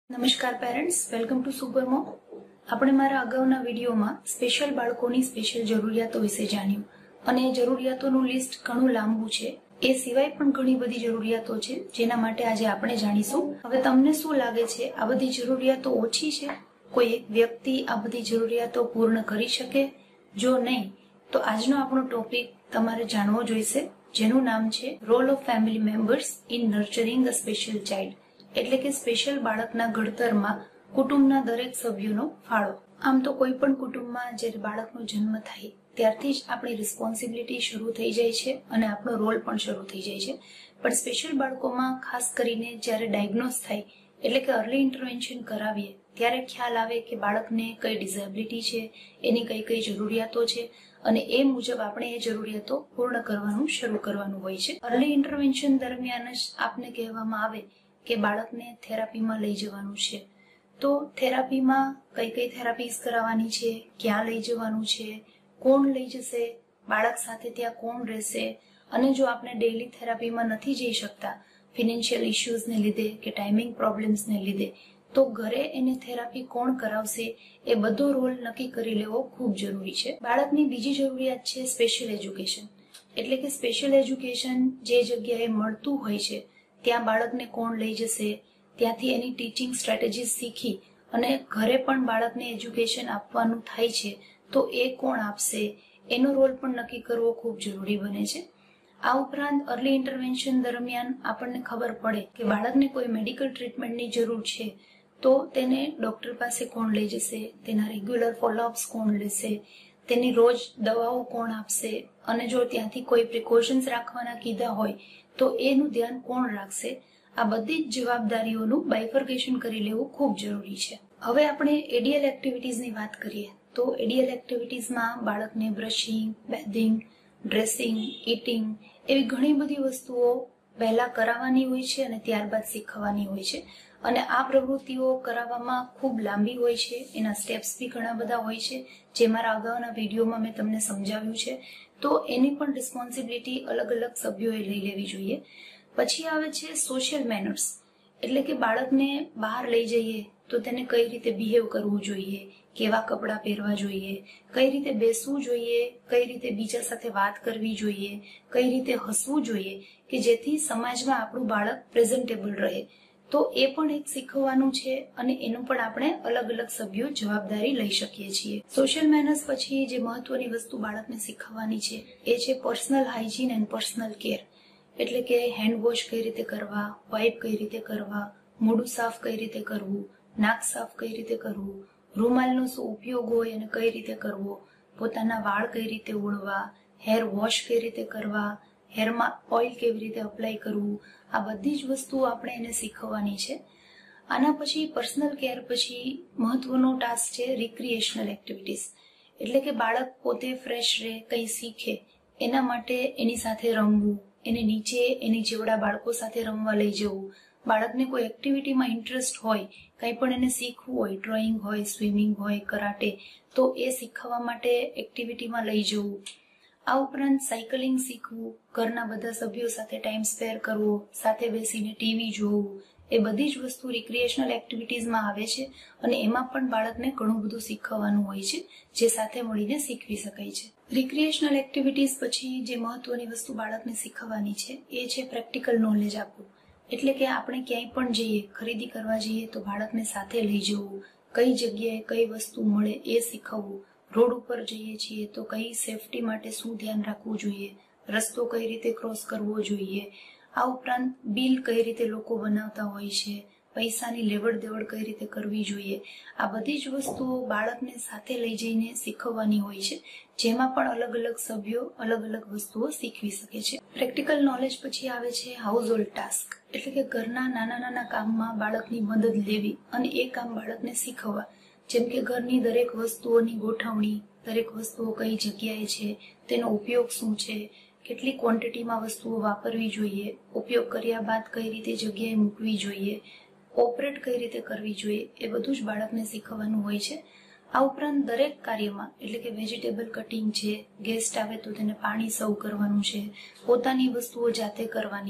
નમસ્કાર parents, welcome to super mom. આપણે મારા અગાઉના વિડીયોમાં સ્પેશિયલ બાળકોની સ્પેશિયલ જરૂરિયાતો વિશે જાણ્યું અને એ જરૂરિયાતોનું લિસ્ટ ઘણું લાંબુ છે. એ સિવાય પણ ઘણી બધી જરૂરિયાતો છે જેના માટે આજે આપણે જાણીશું. હવે તમને શું લાગે છે, આ બધી જરૂરિયાતો ઓછી છે? કોઈ એક વ્યક્તિ આ બધી જરૂરિયાતો પૂર્ણ કરી શકે? જો નહીં તો આજનો આપણો ટોપિક તમારે જાણવો જોઈશે, જેનું નામ છે role of family members in nurturing a special child, એટલે કે સ્પેશિયલ બાળકના ઘડતરમાં કુટુંબના દરેક સભ્યોનો ફાળો. આમ તો કોઈ પણ કુટુંબમાં જ્યારે બાળકનો જન્મ થાય ત્યારથી જ આપણી રિસ્પોન્સિબિલિટી શરૂ થઈ જાય છે અને આપણો રોલ પણ શરૂ થઈ જાય છે. પણ સ્પેશિયલ બાળકોમાં ખાસ કરીને જ્યારે ડાયગ્નોઝ થાય, એટલે કે અર્લી ઇન્ટરવેન્શન કરાવીએ, ત્યારે ખ્યાલ આવે કે બાળકને કઈ ડિઝેબિલિટી છે, એની કઈ કઈ જરૂરિયાતો છે અને એ મુજબ આપણે એ જરૂરિયાતો પૂર્ણ કરવાનું શરૂ કરવાનું હોય છે. અર્લી ઇન્ટરવેન્શન દરમિયાન જ આપને કહેવામાં આવે કે બાળકને થેરાપીમાં લઈ જવાનું છે. તો થેરાપીમાં કઈ કઈ થેરાપીઝ કરાવવાની છે, ક્યાં લઈ જવાનું છે, કોણ લઈ જશે, બાળક સાથે ત્યાં કોણ રહેશે, અને જો આપણે ડેઇલી થેરાપીમાં નથી જઈ શકતા ફિનાન્શિયલ ઇશ્યુઝને લીધે કે ટાઈમિંગ પ્રોબ્લેમ્સને લીધે, તો ઘરે એને થેરાપી કોણ કરાવશે એ બધો રોલ નક્કી કરી લેવો ખૂબ જરૂરી છે. બાળકની બીજી જરૂરિયાત છે સ્પેશિયલ એજ્યુકેશન, એટલે કે સ્પેશિયલ એજ્યુકેશન જે જગ્યાએ મળતું હોય છે ત્યાં બાળકને કોણ લઈ જશે, ત્યાંથી એની ટીચિંગ સ્ટ્રેટેજીસ શીખી અને ઘરે પણ બાળકને એજ્યુકેશન આપવાનું થાય છે તો એ કોણ આપશે, એનો રોલ પણ નક્કી કરવો ખૂબ જરૂરી બને છે. આ ઉપરાંત અર્લી ઇન્ટરવેન્શન દરમિયાન આપણને ખબર પડે કે બાળકને કોઈ મેડિકલ ટ્રીટમેન્ટની જરૂર છે તો તેને ડોક્ટર પાસે કોણ લઈ જશે, તેના રેગ્યુલર ફોલોઅપ્સ કોણ લેશે, તેની રોજ દવાઓ કોણ આપશે, અને જો ત્યાંથી કોઈ પ્રિકોશન્સ રાખવાના કીધા હોય તો એનું ધ્યાન કોણ રાખશે. આ બધી જ જવાબદારીઓનું બાયફર્કેશન કરી લેવું ખૂબ જરૂરી છે. હવે આપણે એડીએલ એક્ટિવિટીઝની વાત કરીએ તો એડીએલ એક્ટિવિટીઝમાં બાળકને બ્રશિંગ, બેધિંગ, ડ્રેસિંગ, ઈટિંગ એવી ઘણી બધી વસ્તુઓ પહેલા કરાવવાની હોય છે અને ત્યારબાદ શીખવવાની હોય છે. અને આ પ્રવૃત્તિઓ કરાવવામાં ખૂબ લાંબી હોય છે, એના સ્ટેપ્સ બી ઘણા બધા હોય છે, જે મારા અગાઉના વિડીયોમાં મેં તમને સમજાવ્યું છે. તો એની પણ રિસ્પોન્સિબિલિટી અલગ અલગ સભ્યોએ લઈ લેવી જોઈએ. પછી આવે છે સોશિયલ મેનર્સ, એટલે કે બાળકને બહાર લઈ જઈએ તો તેને કઈ રીતે બિહેવ કરવું જોઈએ, કેવા કપડાં પહેરવા જોઈએ, કઈ રીતે બેસવું જોઈએ, કઈ રીતે બીજા સાથે વાત કરવી જોઈએ, કઈ રીતે હસવું જોઈએ કે જેથી સમાજમાં આપણું બાળક પ્રેઝન્ટેબલ રહે. તો એ પણ એક શીખવવાનું છે અને એનું પણ આપણે અલગ અલગ સભ્યો જવાબદારી લઈ શકીએ છીએ. સોશિયલ મેનર્સ પછી જે મહત્વની વસ્તુ બાળકને શીખવવાની છે એ છે personal hygiene and personal care, એટલે કે હેન્ડ વોશ કઈ રીતે કરવા, વાઇપ કઈ રીતે કરવા, મોઢું સાફ કઈ રીતે કરવું, નાક સાફ કઈ રીતે કરવું, રૂમાલનો શું ઉપયોગ હોય અને કઈ રીતે કરવો, પોતાના વાળ કઈ રીતે ઓળવા, હેર વોશ કઈ રીતે કરવા, હેરમાં ઓઇલ કેવી રીતે અપ્લાય કરવું, આ બધી જ વસ્તુઓ આપણે એને શીખવવાની છે. આના પછી પર્સનલ કેર પછી મહત્વનો ટાસ્ક છે રિક્રિએશનલ એક્ટિવિટીઝ, એટલે કે બાળક પોતે ફ્રેશ રહે, કંઈ શીખે, એના માટે એની સાથે રમવું, એને નીચે એની જેવડા બાળકો સાથે રમવા લઈ જવું, બાળકને કોઈ એક્ટિવિટીમાં ઇન્ટરેસ્ટ હોય, કંઈ પણ એને શીખવું હોય, ડ્રોઈંગ હોય, સ્વિમિંગ હોય, કરાટે, તો એ શીખવા માટે એક્ટિવિટીમાં લઈ જવું. આ ઉપરાંત સાયકલિંગ શીખવું, ઘરના બધા સભ્યો સાથે ટાઈમ સ્પેર કરવો, સાથે બેસીને ટીવી જોવું, એ બધી જ વસ્તુ રિક્રિએશનલ એક્ટિવિટીઝમાં આવે છે અને એમાં પણ બાળકને ઘણું બધું શીખવવાનું હોય છે જે સાથે મળીને શીખવી શકાય છે. રિક્રિએશનલ એક્ટિવિટીઝ પછી જે મહત્વની વસ્તુ બાળકને શીખવવાની છે એ છે પ્રેક્ટિકલ નોલેજ આપવું, એટલે કે આપણે ક્યાંય પણ જઈએ, ખરીદી કરવા જઈએ તો બાળકને સાથે લઈ જવું, કઈ જગ્યાએ કઈ વસ્તુ મળે એ શીખવવું, રોડ ઉપર જઈએ છીએ તો કઈ સેફટી માટે શું ધ્યાન રાખવું જોઈએ, રસ્તો કઈ રીતે ક્રોસ કરવો જોઈએ. આ ઉપરાંત બિલ કઈ રીતે લોકો બનાવતા હોય છે, પૈસાની લેવડ દેવડ કઈ રીતે કરવી જોઈએ, આ બધી જ વસ્તુઓ બાળકને સાથે લઈ જઈને શીખવવાની હોય છે, જેમાં પણ અલગ અલગ સભ્યો અલગ અલગ વસ્તુઓ શીખવી શકે છે. પ્રેક્ટિકલ નોલેજ પછી આવે છે હાઉસ હોલ્ડ ટાસ્ક, એટલે કે ઘરના નાના નાના કામમાં બાળકની મદદ લેવી અને એ કામ બાળકને શીખવવા, જેમ કે ઘરની દરેક વસ્તુઓની ગોઠવણી, દરેક વસ્તુઓ કઈ જગ્યાએ છે, તેનો ઉપયોગ શું છે, કેટલી ક્વોન્ટિટીમાં વસ્તુઓ વાપરવી જોઈએ, ઉપયોગ કર્યા બાદ કઈ રીતે જગ્યાએ મૂકવી જોઈએ, ઓપરેટ કઈ રીતે કરવી જોઈએ, એ બધું જ બાળકને શીખવવાનું હોય છે. આ ઉપરાંત દરેક કાર્યમાં, એટલે કે વેજીટેબલ કટિંગ છે, ગેસ્ટ આવે તો તેને પાણી સર્વ કરવાનું છે, પોતાની વસ્તુઓ જાતે કરવાની,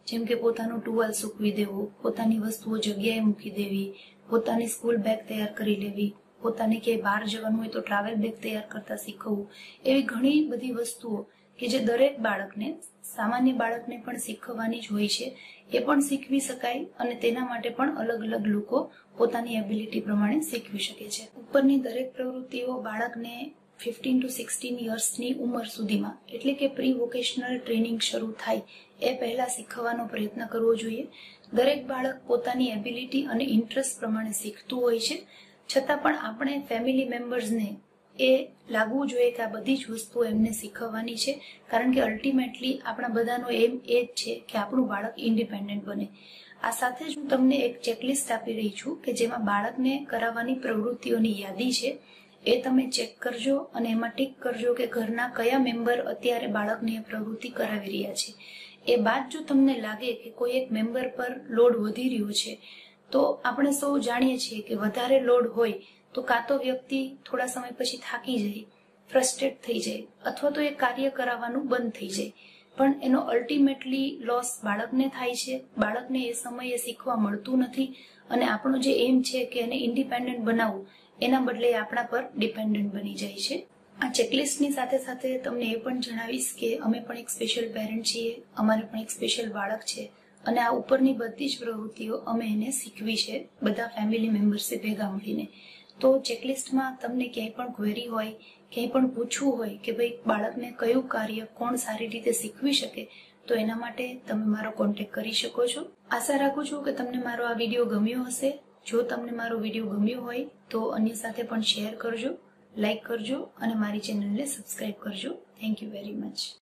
જેમ કે પોતાનું ટુવાલ સૂકવી દેવું, પોતાની વસ્તુઓ જગ્યાએ મૂકી દેવી, પોતાની સ્કૂલ બેગ તૈયાર કરી લેવી, પોતાને ક્યાંય બહાર જવાનું હોય તો ટ્રાવેલ બેગ તૈયાર કરતા શીખવવું, એવી ઘણી બધી વસ્તુઓ કે જે દરેક બાળકને, સામાન્ય બાળકને પણ શીખવવાની જ હોય છે, એ પણ શીખવી શકાય અને તેના માટે પણ અલગ અલગ લોકો પોતાની એબિલિટી પ્રમાણે શીખવી શકે છે. ઉપરની દરેક પ્રવૃત્તિઓ બાળકને 15 to 16 યર્સની ઉંમર સુધીમાં, એટલે કે પ્રી વોકેશનલ ટ્રેનિંગ શરૂ થાય એ પહેલા શીખવવાનો પ્રયત્ન કરવો જોઈએ. દરેક બાળક પોતાની એબિલિટી અને ઇન્ટરેસ્ટ પ્રમાણે શીખતું હોય છે, છતાં પણ આપણે ફેમિલી મેમ્બર્સને એ લાગવું જોઈએ કે આ બધી જ વસ્તુઓ એમને શીખવવાની છે, કારણ કે અલ્ટિમેટલી આપણા બધાનો એમ એ જ છે કે આપણું બાળક ઇન્ડિપેન્ડન્ટ બને. આ સાથે જ હું તમને એક ચેકલિસ્ટ આપી રહી છું કે જેમાં બાળકને કરાવવાની પ્રવૃત્તિઓની યાદી છે, એ તમે ચેક કરજો અને એમાં ટીક કરજો કે ઘરના કયા મેમ્બર અત્યારે બાળકને એ પ્રવૃત્તિ કરાવી રહ્યા છે. એ બાદ જો તમને લાગે કે કોઈ એક મેમ્બર પર લોડ વધી રહ્યો છે, તો આપણે સૌ જાણીએ છીએ કે વધારે લોડ હોય તો કાં તો વ્યક્તિ થોડા સમય પછી થાકી જાય, ફ્રસ્ટ્રેટ થઈ જાય, અથવા તો એ કાર્ય કરાવવાનું બંધ થઈ જાય, પણ એનો અલ્ટિમેટલી લોસ બાળકને થાય છે. બાળકને એ સમયે શીખવા મળતું નથી અને આપણો જે એમ છે કે એને ઇન્ડિપેન્ડન્ટ બનાવવું, એના બદલે આપણા પર ડિપેન્ડન્ટ બની જાય છે. આ ચેકલિસ્ટની સાથે સાથે તમને એ પણ જણાવીશ કે અમે પણ એક સ્પેશિયલ પેરેન્ટ છીએ, અમારે પણ એક સ્પેશિયલ બાળક છે અને આ ઉપરની બધી જ પ્રવૃત્તિઓ અમે એને શીખવી છે બધા ફેમિલી મેમ્બર્સે ભેગા મળીને. તો ચેકલિસ્ટમાં તમને ક્યાંય પણ ક્વેરી હોય, ક્યાંય પણ પૂછવું હોય કે ભાઈ બાળકને કયું કાર્ય કોણ સારી રીતે શીખવી શકે, તો એના માટે તમે મારો કોન્ટેક્ટ કરી શકો છો. આશા રાખું છું કે તમને મારો આ વિડીયો ગમ્યો હશે. જો તમને મારો વિડીયો ગમ્યો હોય તો અન્ય સાથે પણ શેર કરજો, લાઈક કરજો અને મારી ચેનલને સબસ્ક્રાઇબ કરજો. Thank you very much.